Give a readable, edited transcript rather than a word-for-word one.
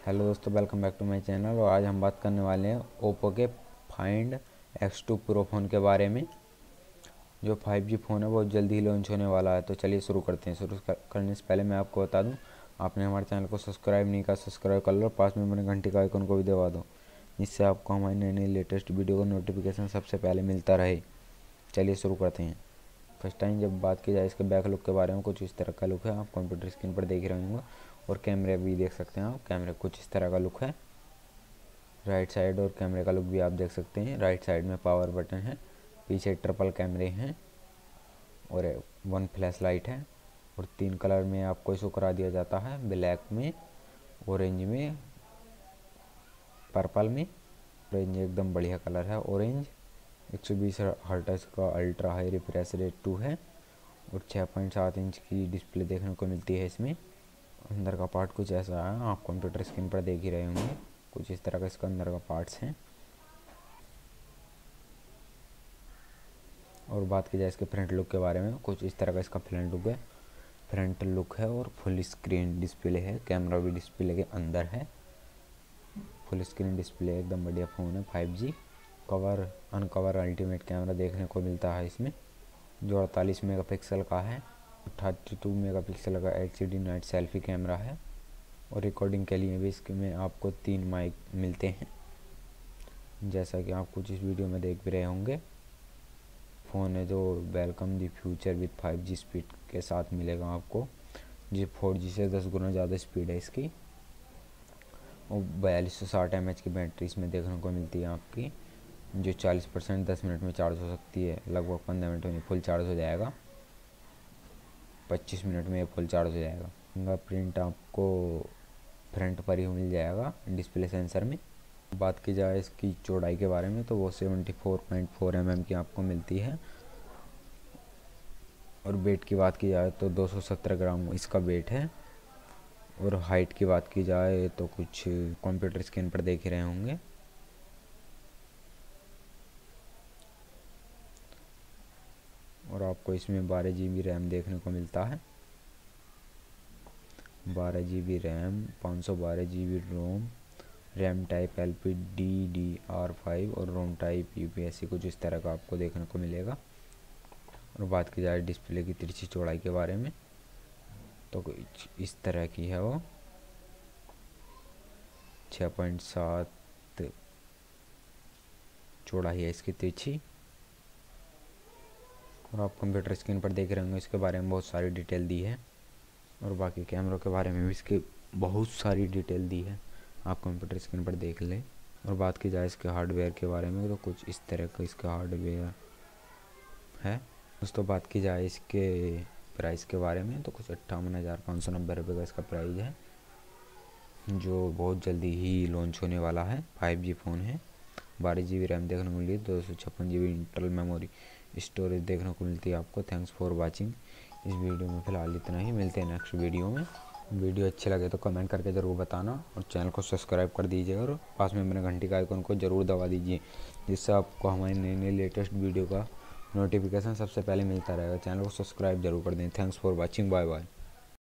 Hello दोस्तों, welcome back to my channel. और आज हम बात करने वाले हैं ओप्पो के फाइंड X2 प्रो फ़ोन के बारे में। जो 5G फ़ोन है बहुत जल्दी ही लॉन्च होने वाला है। तो चलिए शुरू करते हैं। करने से पहले मैं आपको बता दूं, आपने हमारे चैनल को सब्सक्राइब नहीं किया, सब्सक्राइब कर लो, पास में बने घंटी का आइकन को भी दबा दो, जिससे आपको हमारी नई नई लेटेस्ट वीडियो का नोटिफिकेशन सबसे पहले मिलता रहे। चलिए शुरू करते हैं। फर्स्ट टाइम जब बात की जाए इसके बैक लुक के बारे में, कुछ इस तरह का लुक है। आप कंप्यूटर स्क्रीन पर देख रहे होंगे और कैमरे भी देख सकते हैं आप। कैमरे कुछ इस तरह का लुक है। राइट साइड और कैमरे का लुक भी आप देख सकते हैं। राइट साइड में पावर बटन है, पीछे ट्रिपल कैमरे हैं और 1 फ्लैश लाइट है। और 3 कलर में आपको इशू करा दिया जाता है, ब्लैक में, ऑरेंज में, पर्पल में। ऑरेंज एकदम बढ़िया कलर है, ऑरेंज। 120 हर्ट्ज का अल्ट्रा हाई रिफ्रेश रेट 2 है और 6.7 इंच की डिस्प्ले देखने को मिलती है इसमें। अंदर का पार्ट कुछ ऐसा है, आप कंप्यूटर स्क्रीन पर देख ही रहे होंगे। कुछ इस तरह का इसका अंदर का पार्ट्स हैं। और बात की जाए इसके फ्रंट लुक के बारे में, कुछ इस तरह का इसका फ्रंट लुक है और फुल स्क्रीन डिस्प्ले है। कैमरा भी डिस्प्ले के अंदर है। फुल स्क्रीन डिस्प्ले, एकदम बढ़िया फ़ोन है। 5G अनकवर अल्टीमेट कैमरा देखने को मिलता है इसमें, जो 48 मेगापिक्सल का है। 32 मेगापिक्सल का एलसीडी नाइट सेल्फी कैमरा है। और रिकॉर्डिंग के लिए भी इसके में आपको 3 माइक मिलते हैं, जैसा कि आप कुछ इस वीडियो में देख भी रहे होंगे। फ़ोन है जो welcome the future with 5G speed के साथ मिलेगा आपको, जो 4G से 10 गुना ज़्यादा स्पीड है इसकी। और 4260 mAh की बैटरी इसमें देखने को मिलती है आपकी, जो 40% 10 मिनट में चार्ज हो सकती है। लगभग 15 मिनट में फुल चार्ज हो जाएगा, 25 मिनट में फुल चार्ज हो जाएगा। फिंगरप्रिंट आपको फ्रंट पर ही मिल जाएगा डिस्प्ले सेंसर में। बात की जाए इसकी चौड़ाई के बारे में, तो वो 74.4 mm की आपको मिलती है। और वेट की बात की जाए तो 217 ग्राम इसका वेट है। और हाइट की बात की जाए तो कुछ कंप्यूटर स्क्रीन पर देख ही रहे होंगे। और आपको इसमें 12 GB रैम देखने को मिलता है। 12 GB RAM, 512 GB ROM, RAM type LPDDR5 और रोम टाइप UPSC, कुछ इस तरह का आपको देखने को मिलेगा। और बात की जाए डिस्प्ले की तिरछी चौड़ाई के बारे में, तो कुछ इस तरह की है वो, 6.7 चौड़ाई है इसकी तिरछी। और आप कंप्यूटर स्क्रीन पर देख रहे होंगे, इसके बारे में बहुत सारी डिटेल दी है। और बाकी कैमरों के बारे में भी इसके बहुत सारी डिटेल दी है, आप कंप्यूटर स्क्रीन पर देख लें। और बात की जाए इसके हार्डवेयर के बारे में, तो कुछ इस तरह का इसका हार्डवेयर है। दोस्तों बात की जाए इसके प्राइस के बारे में, तो कुछ 58,590 रुपये का इसका प्राइस है, जो बहुत जल्दी ही लॉन्च होने वाला है। 5G फ़ोन है। 12 GB रैम देखने को मिली है, 256 GB इंटरनल मेमोरी स्टोरेज देखने को मिलती है आपको। Thanks for watching. इस वीडियो में फ़िलहाल इतना ही, मिलते हैं नेक्स्ट वीडियो में। वीडियो अच्छे लगे तो कमेंट करके ज़रूर बताना और चैनल को सब्सक्राइब कर दीजिएगा और पास में बने घंटी का आइकन को ज़रूर दबा दीजिए, जिससे आपको हमारी नई नई लेटेस्ट वीडियो का नोटिफिकेशन सबसे पहले मिलता रहेगा। चैनल को सब्सक्राइब जरूर कर दें। Thanks for watching. Bye bye.